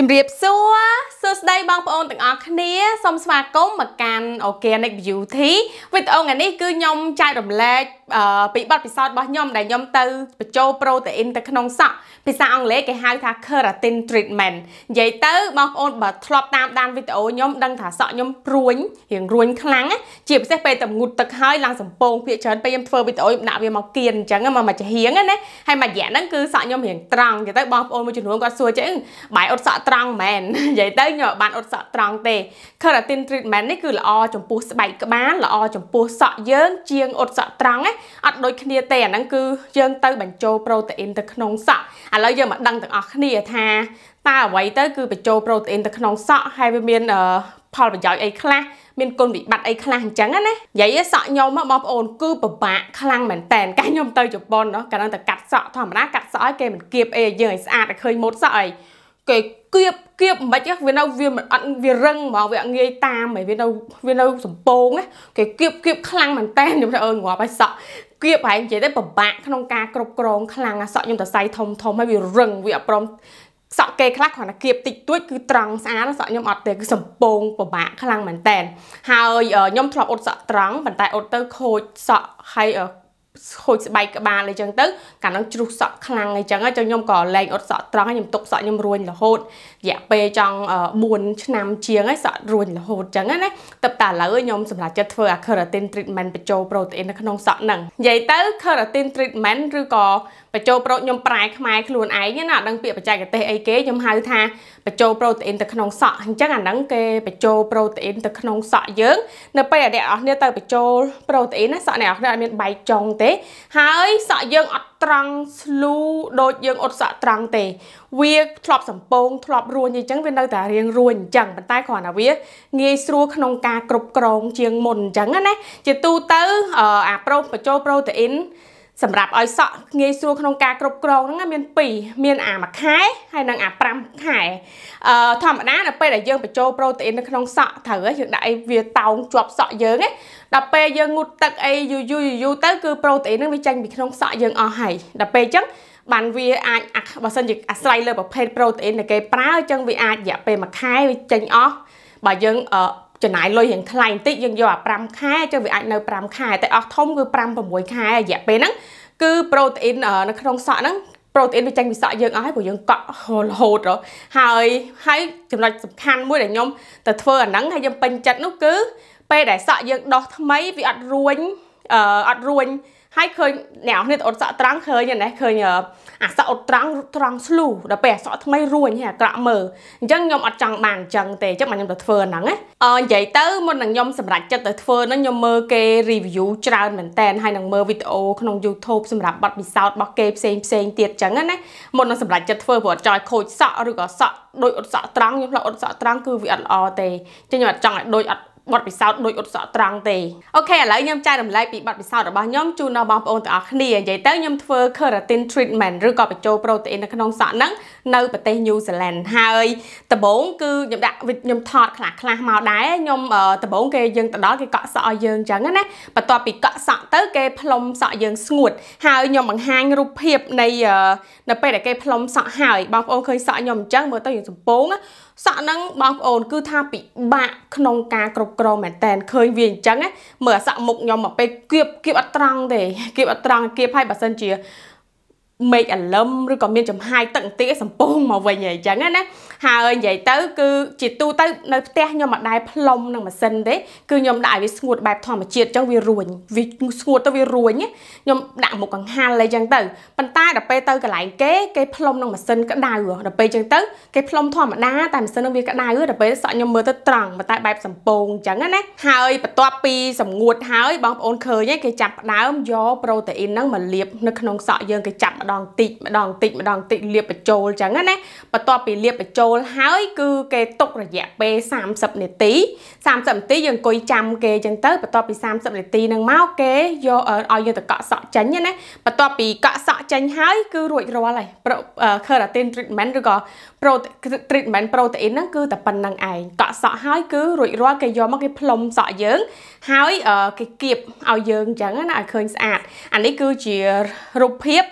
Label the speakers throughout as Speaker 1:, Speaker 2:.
Speaker 1: ជំរាបសួរសួស្តីបងប្អូនទាំងអស់គ្នាសូមស្វាគមន៍មកកាន់ Organic Beauty វីដេអូថ្ងៃនេះគឺខ្ញុំចែករំលែកពីបទពិសោធន៍របស់ខ្ញុំដែលខ្ញុំទៅបញ្ចូលប្រូតេអ៊ីនទៅក្នុងសក់ភាសាអង់គ្លេសគេហៅថា Keratin Treatment និយាយទៅបងប្អូនបើធ្លាប់តាមដានវីដេអូខ្ញុំដឹងថាសក់ខ្ញុំរួញរៀងរួញខ្លាំងជាពិសេសពេលតែងូតទឹកហើយឡើងសំពងភាគច្រើនពេលខ្ញុំធ្វើវីដេអូខ្ញុំដាក់វាមកគៀនអញ្ចឹងមកចាហៀងណាហើយមួយរយៈហ្នឹងគឺសក់ខ្ញុំរៀងត្រង់និយាយទៅបងប្អូនមួយចំនួនគាត់សួរចឹងបាយអត់សក់ត្រង់មែននិយាយទៅខ្ញុំបានអត់សក់ត្រង់ទេ Keratin Treatment នេះគឺល្អចំពោះស្បែកក្បាលល្អចំពោះសក់យើងជាងអត់សក់ត្រង់ណាអត់ដូចគ្នាទេអាហ្នឹងគឺយើងទៅបញ្ចូលប្រូតេអ៊ីនទៅក្នុងសក់ឥឡូវយើងមកដឹងទាំងអស់គ្នាថាតើអ្វីទៅគឺបញ្ចូលប្រូតេអ៊ីនទៅក្នុងសក់ហើយវាមានផលប្រយោជន៍អីខ្លះមានគុណវិបត្តិអីខ្លះអញ្ចឹងណានិយាយសក់ខ្ញុំបងប្អូនគឺពិបាកខ្លាំងមែនតែនកាលខ្ញុំទៅជប៉ុនកាលហ្នឹងតែកាត់សក់ធម្មតាកាត់សក់ឲ្យគេមិនគៀបអីឲ្យយើងឲ្យស្អាតឲ្យឃើញម៉ូតសក់អីគេគៀបមិនខ្មិចវានៅវាអត់វារឹងហ្មងវាអត់ងាយតាមហើយវានៅសំពងគេគៀបខ្លាំងមែនតែនខ្ញុំថាងាប់ហើយសក់គៀបហើយនិយាយទៅពិបាកក្នុងការគ្រប់គ្រងខ្លាំងសក់ខ្ញុំទៅសៃធំហើយវារឹងវាអត់ព្រមសក់គេខ្លះគ្រាន់តែគៀបតិចតួចគឺត្រង់ស្អាតសក់ខ្ញុំអត់ទេគឺសំពងពិបាកខ្លាំងមែនតែនហើយខ្ញុំធ្លាប់អ៊ុតសក់ត្រង់ប៉ុន្តែអ៊ុតទៅខូចសក់ហើយខូចស្បែកក្បាលអីចឹងទៅកាលហ្នឹងជ្រុះសក់ខ្លាំងអីចឹងហើយខ្ញុំក៏លែងអ៊ុតសក់ត្រង់ហើយខ្ញុំទុកសក់ខ្ញុំរួញរហូតរយៈពេលចង់4ឆ្នាំជាងហើយសក់រួញរហូតចឹងណាតែឥឡូវខ្ញុំសម្រាប់ចិត្តធ្វើអា Keratin Treatment បញ្ចូលប្រូតេអ៊ីននៅក្នុងសក់ហ្នឹងនិយាយទៅ Keratin Treatment ឬក៏បញ្ចូលប្រូតខ្ញុំប្រែខ្មែរខ្លួនឯងណាអត់ដឹងពាក្យបច្ចេកទេសអីគេខ្ញុំហៅថាបញ្ចូលប្រូតេអ៊ីនទៅក្នុងសក់អញ្ចឹងអាហ្នឹងគេបញ្ចូលប្រូតេអ៊ីនទៅក្នុងសក់យើងនៅពេលដែលអ្នកនរគ្នាទៅបញ្ចូលប្រូតេអ៊ីនណាសក់អ្នកនរគ្នាអត់មានបែកចុងទេហើយសក់យើងអត់ត្រង់ស្លូដូចយើងអ៊ុតសក់ត្រង់ទេវាធ្លាប់សំពងធ្លាប់រួញអញ្ចឹងវានៅតែរៀងរួញអញ្ចឹងប៉ុន្តែគ្រាន់តែវាងាយស្រួលក្នុងការគ្រប់គ្រងជាងមុនអញ្ចឹងណាជាទូទៅអាបញ្ចូលប្រូតេអ៊ីនសម្រាប់ឲ្យសក់ងាយស្រួលក្នុងការគ្រប់គ្រងហ្នឹងមាន2មានអា1ខែហើយនិងអា5ខែធម្មតានៅពេលដែលយើងបញ្ចូលប្រូតេអ៊ីននៅក្នុងសក់ត្រូវយើងដាក់ឲ្យវាតោងជាប់សក់យើងណាដល់ពេលយើងងូតទឹកអីយូរទៅគឺប្រូតេអ៊ីនហ្នឹងវាចេញពីក្នុងសក់យើងអស់ហើយដល់ពេលអញ្ចឹងបានវាអាចបើសិនជាអាស្រ័យលើប្រភេទប្រូតេអ៊ីនដែលគេប្រើអញ្ចឹងវាអាចរយៈពេល1ខែវាចេញអស់បើយើងចំណាយលុយរៀងថ្លៃបន្តិចយើងយកអា5ខែចឹងវាអាចនៅ5ខែតែអស់ធំគឺ5 6ខែរយៈពេលហ្នឹងគឺប្រូតេអ៊ីននៅក្នុងសក់ហ្នឹងប្រូតេអ៊ីនវាចេញពីសក់យើងអស់ហើយព្រោះយើងកក់រហូតហើយចំណុចសំខាន់មួយដែលខ្ញុំទៅធ្វើអាហ្នឹងហើយខ្ញុំពេញចិត្តនោះគឺពេលដែលសក់យើងដោះថ្មីវាអត់រួញហើយឃើញអ្នកនរគ្នាទៅអ៊ុតសក់ត្រង់ឃើញណាឃើញអាសក់អ៊ុតត្រង់ស្លូដល់ពេលអាសក់ថ្មីរួញហើយអាក្រក់មើលអញ្ចឹងខ្ញុំអត់ចង់បានអញ្ចឹងទេអញ្ចឹងខ្ញុំទៅធ្វើហ្នឹងណានិយាយទៅមុននឹងខ្ញុំសម្រេចចិត្តទៅធ្វើហ្នឹងខ្ញុំមើលគេ review ច្រើនមែនតើហើយនឹងមើលវីដេអូក្នុង YouTube សម្រាប់បទពិសោធន៍របស់គេផ្សេងទៀតអញ្ចឹងណាមុននឹងសម្រេចចិត្តធ្វើព្រោះអត់ចង់ឲ្យខូចសក់ឬក៏សក់ដូចអ៊ុតសក់ត្រង់ខ្ញុំផ្លោះអ៊ុតសក់ត្រង់គឺវាអត់ល្អទេអញ្ចឹងខ្ញុំអត់ចង់ឲ្យដូចអត់បទពិសោធន៍ដូចអ៊ុតសក់ត្រង់ទេអូខេឥឡូវខ្ញុំចែករំលែកពីបទពិសោធន៍របស់ខ្ញុំជូនដល់បងប្អូនទាំងអស់គ្នានិយាយទៅខ្ញុំធ្វើ Keratin Treatment ឬក៏បញ្ចូលប្រូតេអ៊ីននៅក្នុងសក់ហ្នឹងនៅប្រទេស New Zealand ហើយដំបូងគឺខ្ញុំថតខ្លះមកដែរខ្ញុំដំបូងយើងទៅដល់គេកក់សក់ឲ្យយើងអញ្ចឹងណាបន្ទាប់ពីកក់សក់ទៅគេផ្លុំសក់យើងស្ងួតហើយខ្ញុំបង្ហាញរូបភាពនៃនៅពេលដែលគេផ្លុំសក់ហើយបងប្អូនឃើញសក់ខ្ញុំអញ្ចឹងមើលទៅយើងសំពងសក់ហ្នឹងបងប្អូនគឺថាពិបាកក្នុងការគ្រប់គ្រងមែនតើឃើញវាអញ្ចឹងមើលអាសក់មុខខ្ញុំមកពេលគៀបអត់ត្រង់ទេគៀបអត់ត្រង់គៀបឲ្យបើសិនជាមេឃអាលឹមឬក៏មានចំហាយទឹកបន្តិចសំពងមកវិញអញ្ចឹងណាហើយនិយាយទៅគឺជាទូទៅនៅផ្ទះខ្ញុំមិនដែលផ្លុំនឹងម៉ាស៊ីនទេគឺខ្ញុំដាក់ឲ្យវាស្ងួតបែបធម្មជាតិអញ្ចឹងវារួញវាស្ងួតទៅវារួញខ្ញុំដាក់មុខកង្ហាល់អីចឹងទៅប៉ុន្តែដល់ពេលទៅកន្លែងគេផ្លុំនឹងម៉ាស៊ីនក្តៅដល់ពេលអញ្ចឹងទៅគេផ្លុំធម្មតាតែម៉ាស៊ីននឹងវាក្តៅដល់ពេលសក់ខ្ញុំមើលទៅត្រង់តែបែបសំពងអញ្ចឹងណាហើយបន្ទាប់ពីសម្ងួតហើយបងប្អូនឃើញគេចាប់ផ្ដើមយកប្រូតេអ៊ីនហ្នឹងមកលាបនៅក្នុងសក់យើងគេចាប់ម្ដងតិចលាបបញ្ចូលអញ្ចឹងណាបន្ទាប់ពីលាបបញ្ចូលហើយគឺគេទុករយៈពេល30នាទីយើងអង្គុយចាំគេអញ្ចឹងទៅបន្ទាប់ពី30នាទីហ្នឹងមកគេយកឲ្យយើងទៅកក់សក់ចេញណាបន្ទាប់ពីកក់សក់ចេញហើយគឺរួចរាល់ហើយ Keratin Treatment ឬក៏ Treatment ប្រូតេអ៊ីនហ្នឹងគឺតែប៉ុណ្្នឹងឯងកក់សក់ហើយគឺរួចរាល់គេយកមកគេផ្លុំសក់យើងហើយគេគៀបឲ្យយើងអញ្ចឹងណាឲ្យឃើញស្អាតអានេះគឺជារូបភាព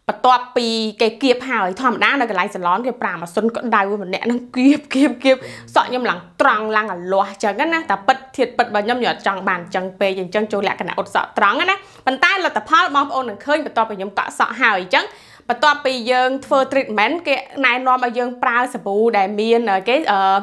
Speaker 1: បន្ទាប់ពីគេគៀបហើយធម្មតានៅកន្លែងសាឡនគេប្រើម៉ាស៊ីនក្តៅម្នាក់នឹងគៀបសក់ខ្ញុំឡើងត្រង់ឡើងអាលាស់អញ្ចឹងណាតែពិតធៀបពិតបើខ្ញុំអត់ចង់បានអញ្ចឹងពេកអញ្ចឹងចូលលក្ខណៈអ៊ុតសក់ត្រង់ណាប៉ុន្តែលទ្ធផលបងប្អូននឹងឃើញបន្ទាប់ពីខ្ញុំកក់សក់ហើយអញ្ចឹងបន្ទាប់ពីយើងធ្វើ treatment គេណែនាំឲ្យយើងប្រើសាប៊ូដែលមានគេ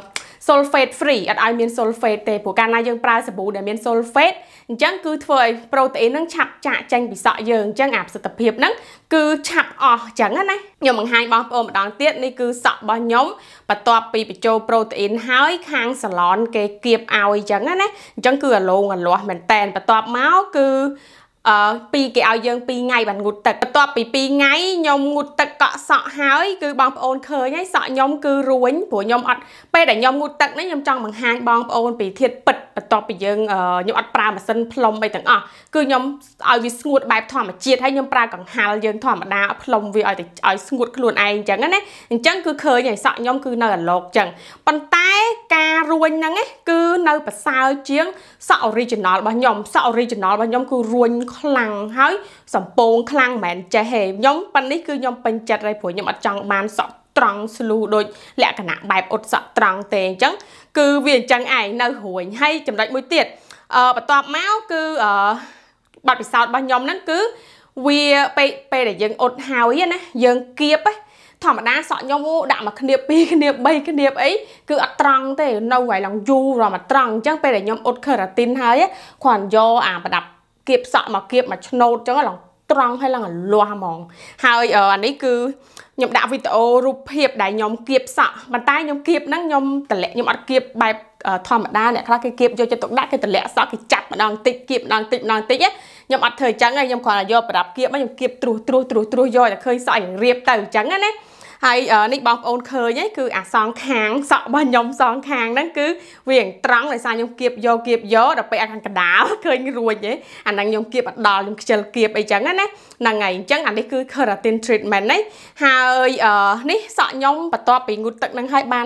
Speaker 1: sulfate free អត់ឲ្យមាន sulfate ទេព្រោះកាលណាយើងប្រើសាប៊ូដែលមាន sulfate អញ្ចឹងគឺធ្វើឲ្យ protein ហ្នឹងឆាប់ចាក់ចេញពីសក់យើងអញ្ចឹងអាប្រសិទ្ធភាពហ្នឹងគឺឆាប់អស់អញ្ចឹងណាខ្ញុំបង្ហាញបងប្អូនម្ដងទៀតនេះគឺសក់របស់ខ្ញុំបន្ទាប់ពីបញ្ចូល protein ហើយខាង salon គេគៀបឲ្យអញ្ចឹងណាអញ្ចឹងគឺអាឡូងអាលាស់មែនតែនបន្ទាប់មកគឺពីគេឲ្យយើង2ថ្ងៃបានងូតទឹកបន្ទាប់ពី2ថ្ងៃខ្ញុំងូតទឹកកក់សក់ហើយគឺបងប្អូនឃើញហើយសក់ខ្ញុំគឺរួញព្រោះខ្ញុំអត់ពេលដែលខ្ញុំងូតទឹកនេះខ្ញុំចង់បង្ហាញបងប្អូនពីធាតុពិតបន្ទាប់ពីយើងខ្ញុំអត់ប្រើម៉ាស៊ីនផ្លុំអីទាំងអស់គឺខ្ញុំឲ្យវាស្ងួតបែបធម្មជាតិហើយខ្ញុំប្រើកង្ហាលយើងធម្មតាផ្លុំវាឲ្យស្ងួតខ្លួនឯងអញ្ចឹងណាអញ្ចឹងគឺឃើញហើយសក់ខ្ញុំគឺនៅអាឡូកអញ្ចឹងប៉ុន្តែការរួញហ្នឹងគឺនៅប្រសើរជាងសក់ original របស់ខ្ញុំសក់ original របស់ខ្ញុំគឺរួញខ្លាំងហើយសំពងខ្លាំងមិនមែនចេះទេខ្ញុំប៉ុណ្នេះគឺខ្ញុំពេញចិត្តហើយព្រោះខ្ញុំអត់ចង់បានសក់ត្រង់ស្លូដូចលក្ខណៈបែបអ៊ុតសក់ត្រង់ទេអញ្ចឹងគឺវាអញ្ចឹងឯងនៅរួញហើយចំណុចមួយទៀតបន្ទាប់មកគឺបទពិសោធន៍របស់ខ្ញុំហ្នឹងគឺវាពេលដែលយើងអ៊ុតហើយណាយើងគៀបធម្មតាសក់ខ្ញុំដាក់មកគ្នា2គ្នា3គ្នាអីគឺអត់ត្រង់ទេនៅហើយឡើងយូររមកត្រង់អញ្ចឹងពេលដែលខ្ញុំអ៊ុត keratin ហើយគ្រាន់យកអាប្រដាប់គៀបសក់មកគៀបមកឆ្នោតអញ្ចឹងឡើងត្រង់ហើយឡើងលាស់ហ្មងហើយអានេះគឺខ្ញុំដាក់វីដេអូរូបភាពដែលខ្ញុំគៀបសក់ប៉ុន្តែខ្ញុំគៀបហ្នឹងខ្ញុំតម្លាក់ខ្ញុំអត់គៀបបែបធម្មតាអ្នកខ្លះគេគៀបយកចិត្តទុកដាក់គេតម្លាក់សក់គេចាប់ម្ដងតិចគៀបម្ដងតិចខ្ញុំអត់ធ្វើអញ្ចឹងខ្ញុំគ្រាន់តែយកប្រដាប់គៀបខ្ញុំគៀបត្រួសយកតែឃើញសក់រៀងរៀបទៅអញ្ចឹងណាហើយនេះបងប្អូនឃើញហ្នឹងគឺអាសងខាងសក់របស់ខ្ញុំសងខាងហ្នឹងគឺវាត្រង់ដោយសារខ្ញុំគៀបយកដល់ពេលអាខាងកណ្ដាលឃើញរួចទេអាហ្នឹងខ្ញុំគៀបអត់ដល់ខ្ញុំខ្ជិលគៀបអីចឹងណាហ្នឹងហើយអញ្ចឹងអានេះគឺ keratin treatment ហ្នឹងហើយនេះសក់ខ្ញុំបន្ទាប់ពីងូតទឹកហ្នឹងហើយបាន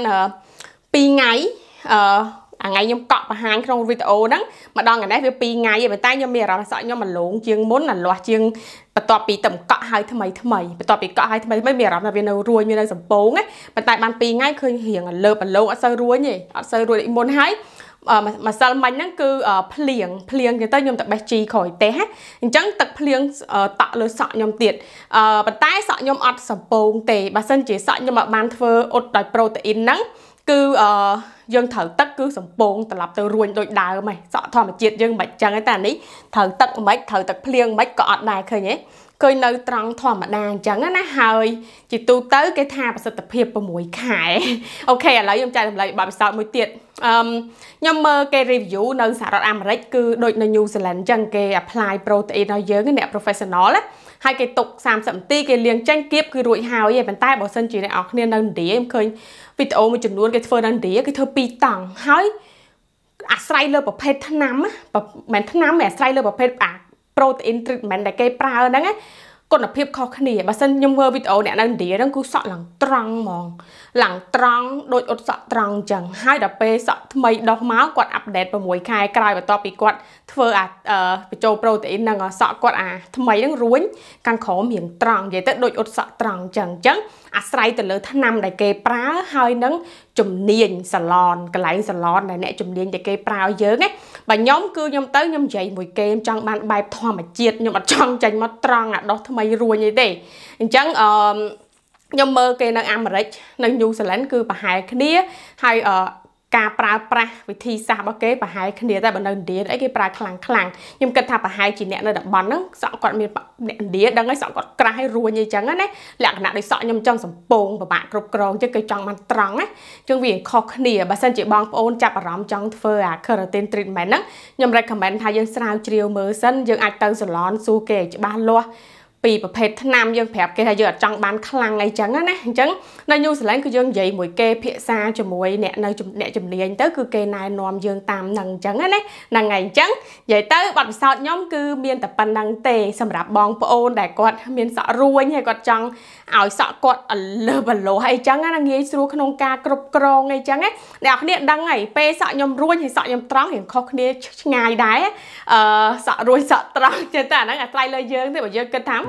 Speaker 1: 2ថ្ងៃថ្ងៃខ្ញុំកក់បង្ហាញក្នុងវីដេអូហ្នឹងម្ដងនេះវា2ថ្ងៃឯងប៉ុន្តែខ្ញុំមានអារម្មណ៍សក់ខ្ញុំអាឡូងជាងមុនអាលាស់ជាងបន្ទាប់ពីតំកក់ហើយថ្មីបន្ទាប់ពីកក់ហើយថ្មីមានអារម្មណ៍ថាវានៅរួញវានៅសំពងណាប៉ុន្តែបាន2ថ្ងៃឃើញរៀងអាលើបអាឡូងអត់សូវរួញទេអត់សូវរួញដូចមុនហើយម្សិលមិញហ្នឹងគឺភ្លៀងទៅខ្ញុំទៅបេះជីក្រោយទេអញ្ចឹងទឹកភ្លៀងតក់លើសក់ខ្ញុំទៀតប៉ុន្តែសក់ខ្ញុំអត់សំពងទេបើសិនជាសក់ខ្ញុំបានធ្វើអ៊ុតដោយ protein ហ្នឹងគឺយើងត្រូវទឹកគឺសំពងត្រឡប់ទៅរួញដូចដើមហ្នឹងសក់ធម្មជាតិយើងមិនចឹងទេតែនេះត្រូវទឹកមិនត្រូវទឹកភ្លៀងមិនក៏អត់ដែរឃើញទេឃើញនៅត្រង់ធម្មតាអញ្ចឹងណាហើយជាទូទៅគេថាប្រសិទ្ធភាព6ខែអូខេឥឡូវខ្ញុំចែករំលែកបទពិសោធន៍មួយទៀតខ្ញុំមើលគេ review នៅសហរដ្ឋអាមេរិកគឺដូចនៅ New Zealand អញ្ចឹងគេ apply protein ឲ្យយើងអ្នក professional ណាហើយគេទុក30នាទីគេលាងចេញគៀបគឺរួចហើយឯងប៉ុន្តែបើសិនជាអ្នកនរគ្នានៅឥណ្ឌាខ្ញុំឃើញវីដេអូមួយចំនួនគេធ្វើនៅឥណ្ឌាគេធ្វើ2តង់ហើយអាស្រ័យលើប្រភេទថ្នាំមិនថ្នាំទេអាស្រ័យលើប្រភេទprotein treatment ដែលគេប្រើហ្នឹងគុណភាពខុសគ្នាបើសិនខ្ញុំមើលវីដេអូអ្នកនៅឥណ្ឌាហ្នឹងគឺសក់ឡើងត្រង់ហ្មងឡើងត្រង់ដូចអ៊ុតសក់ត្រង់អញ្ចឹងហើយដល់ពេលសក់ថ្មីដុះមកគាត់អាប់ដេត6ខែក្រោយបន្ទាប់ពីគាត់ធ្វើបញ្ចូល protein ហ្នឹងសក់គាត់ថ្មីហ្នឹងរួញខាងក្រោមរៀងត្រង់និយាយទៅដូចអ៊ុតសក់ត្រង់អញ្ចឹងអាស្រ័យទៅលើថ្នាំដែលគេប្រើហើយនឹងជំនាញសាឡនកន្លែងសាឡនដែលអ្នកជំនាញដែលគេប្រើឲ្យយើងណាបើខ្ញុំគឺខ្ញុំនិយាយមួយគេខ្ញុំចង់បានបែបធម្មជាតិខ្ញុំអត់ចង់ចាញ់មកត្រង់ដុសថ្មីរួញអីទេអញ្ចឹងខ្ញុំមើលគេនៅអាមេរិកនៅ New Zealand គឺប្រហែលគ្នាហើយការប្រើប្រាស់វិធីសាស្ត្ររបស់គេប្រហែលគ្នាតែបើនៅឥណ្ឌាអីគេប្រើខ្លាំងខ្ញុំគិតថាប្រហែលជាអ្នកនៅតំបន់ហ្នឹងសក់គាត់មានអ្នកឥណ្ឌាដឹងហើយសក់គាត់ក្រាស់ហើយរួញអីចឹងណាលក្ខណៈដូចសក់ខ្ញុំចង់សំពងពិបាកគ្រប់គ្រងចឹងគេចង់បានត្រង់ណាចឹងវាខុសគ្នាបើសិនជាបងប្អូនចាប់អារម្មណ៍ចង់ធ្វើkeratin treatment ហ្នឹងខ្ញុំ recommend ថាយើងស្រាវជ្រាវមើលសិនយើងអាចទៅសាឡនសួរគេឲ្យច្បាស់លាស់ពីប្រភេទថ្នាំយើងប្រាប់គេថាយើងអត់ចង់បានខ្លាំងអីចឹងណាអញ្ចឹងនៅ New Zealand គឺយើងនិយាយមួយគេភាសាជាមួយអ្នកនៅអ្នកជំនាញទៅគឺគេណែនាំយើងតាមនឹងអញ្ចឹងណាហ្នឹងហើយអញ្ចឹងនិយាយទៅបទពិសោធន៍ខ្ញុំគឺមានតែប៉ុណ្្នឹងទេសម្រាប់បងប្អូនដែលគាត់មានសក់រួញហើយគាត់ចង់ឲ្យសក់គាត់លើបលោះអីចឹងណាងាយស្រួលក្នុងការគ្រប់គ្រងអីចឹងណាអ្នកនរគ្នាដឹងហើយពេលសក់ខ្ញុំរួញហើយសក់ខ្ញុំត្រង់រៀងខុសគ្នាឆ្ងាយដែរសក់រួញសក់ត្រង់ចឹងតែអាហ្នឹងអាស្រ័យលើយើងទេបើយើងគិតថា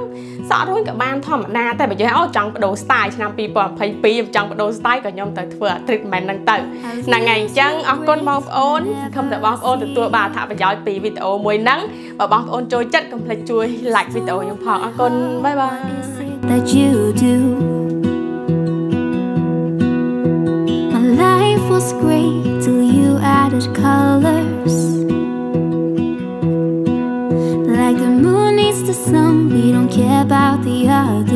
Speaker 1: សក់រួញក៏បានធម្មតាតែបើយើងចង់បដូរ style ឆ្នាំ2022ចង់បដូរ style ក៏ខ្ញុំទៅធ្វើ treatment ហ្នឹងទៅហ្នឹងហើយអញ្ចឹងអរគុណបងប្អូនខំតែបងប្អូនទទួលបានអត្ថប្រយោជន៍ពីវីដេអូមួយហ្នឹងបើបងប្អូនចូលចិត្តកុំភ្លេចជួយ like វីដេអូខ្ញុំផងអរគុណបាយបាយ
Speaker 2: That you do. My life was great till you added colors. Like the moon needs the sun, we don't care about the others.